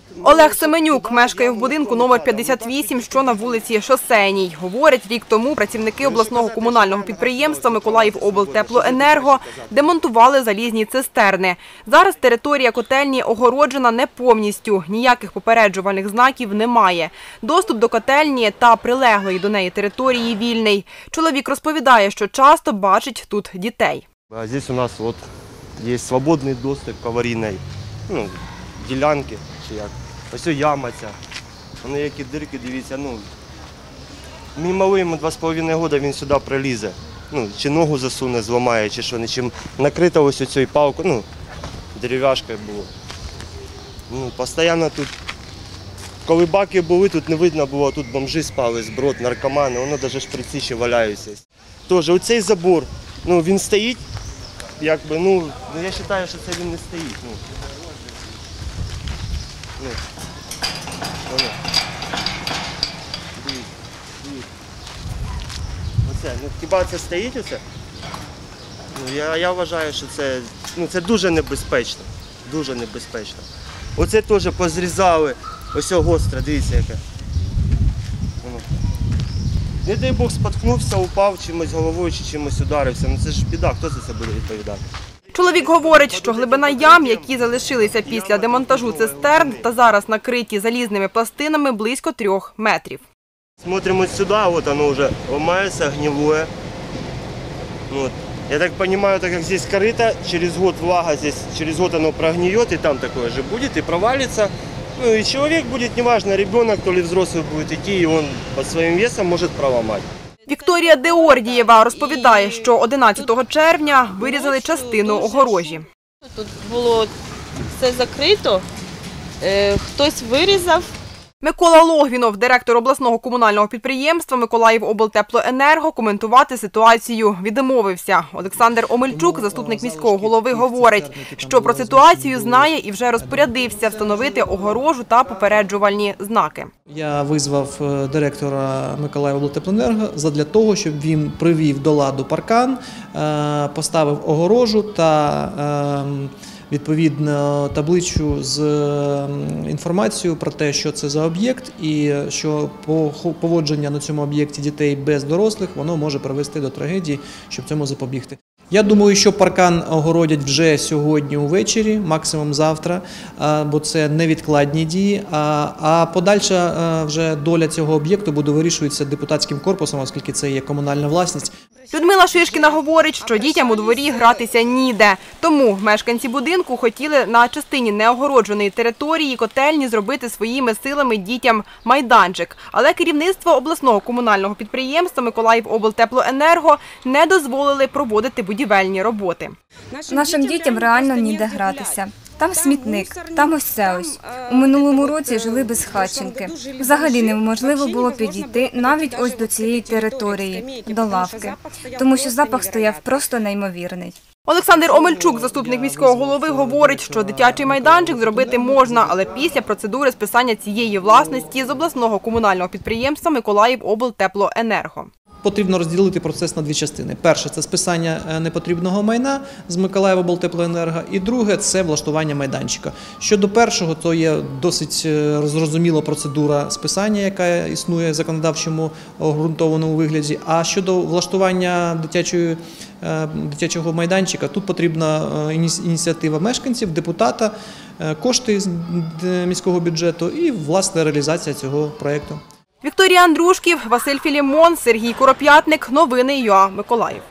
Олег Семенюк мешкає в будинку номер 58, що на вулиці Шосейній. Говорить, рік тому працівники обласного комунального підприємства «Миколаївоблтеплоенерго» демонтували залізні цистерни. Зараз територія котельні огороджена не повністю, ніяких попереджувальних знаків немає. Доступ до котельні та прилеглої до неї території вільний. Чоловік розповідає, що часто бачить тут дітей. Тут у нас є свободний доступ к аварійній ділянці. Ось яма ця, вони які дирки, дивіться, мімовим 2,5 роки він сюди прилізе, чи ногу засуне, зламає, чи що, чим накрита ось цією палкою, дерев'яшкою було. Постійно тут, коли баки були, тут не видно було, тут бомжі спали, зброд, наркомани, воно навіть шприці ще валяються. Тож, оцей забор, він стоїть, я вважаю, що це він не стоїть. Оце, хіба це стоїть оце? Я вважаю, що це дуже небезпечно. Дуже небезпечно. Оце теж позрізали. Ось гостре, дивіться яке. Не дай Бог споткнувся, упав чимось головою чи чимось ударився. Це ж біда, хто за це буде відповідати? Чоловік говорить, що глибина ям, які залишилися після демонтажу цистерн та зараз накриті залізними пластинами, близько 3 метрів. Смотримо сюди, воно вже ламається, гнилое. Я так розумію, так як тут корыто, через год влага, через год воно прогниє, і там таке ж буде, і провалиться. І чоловік буде, неважно, ребенок, то ли взрослий буде йти, і він під своїм весом може проламати. Вікторія Деордієва розповідає, що 11 червня вирізали частину огорожі. Тут було все закрито, хтось вирізав. Микола Логвінов, директор обласного комунального підприємства «Миколаївоблтеплоенерго», коментувати ситуацію відмовився. Олександр Омельчук, заступник міського голови, говорить, що про ситуацію знає і вже розпорядився встановити огорожу та попереджувальні знаки. Я визвав директора «Миколаївоблтеплоенерго» задля того, щоб він привів до ладу паркан, поставив огорожу та відповідно табличку з інформацією про те, що це за об'єкт і що поводження на цьому об'єкті дітей без дорослих, воно може привести до трагедії, щоб цьому запобігти. Я думаю, що паркан огородять вже сьогодні увечері, максимум завтра, бо це невідкладні дії, а подальша вже доля цього об'єкту буде вирішуватися депутатським корпусом, оскільки це є комунальна власність. Людмила Шишкіна говорить, що дітям у дворі гратися ніде. Тому мешканці будинку хотіли на частині неогородженої території котельні зробити своїми силами дітям майданчик. Але керівництво обласного комунального підприємства «Миколаївоблтеплоенерго» не дозволили проводити будівельні роботи. Нашим дітям реально ніде гратися. Там смітник, там ось це ось. У минулому році жили без хатченки. Взагалі неможливо було підійти навіть ось до цієї території, до лавки, тому що запах стояв просто неймовірний. Олександр Омельчук, заступник міського голови, говорить, що дитячий майданчик зробити можна, але після процедури списання цієї власності з обласного комунального підприємства «Миколаївоблтеплоенерго». Потрібно розділити процес на 2 частини. Перше – це списання непотрібного майна з «Миколаївоблтеплоенерго», і друге – це влаштування майданчика. Щодо першого, то є досить зрозуміла процедура списання, яка існує в законодавчому обґрунтованому вигляді. А щодо влаштування дитячого майданчика, тут потрібна ініціатива мешканців, депутата, кошти з міського бюджету і, власне, реалізація цього проєкту. Вікторія Андрушків, Василь Філімон, Сергій Куроп'ятник. Новини ЮА Миколаїв.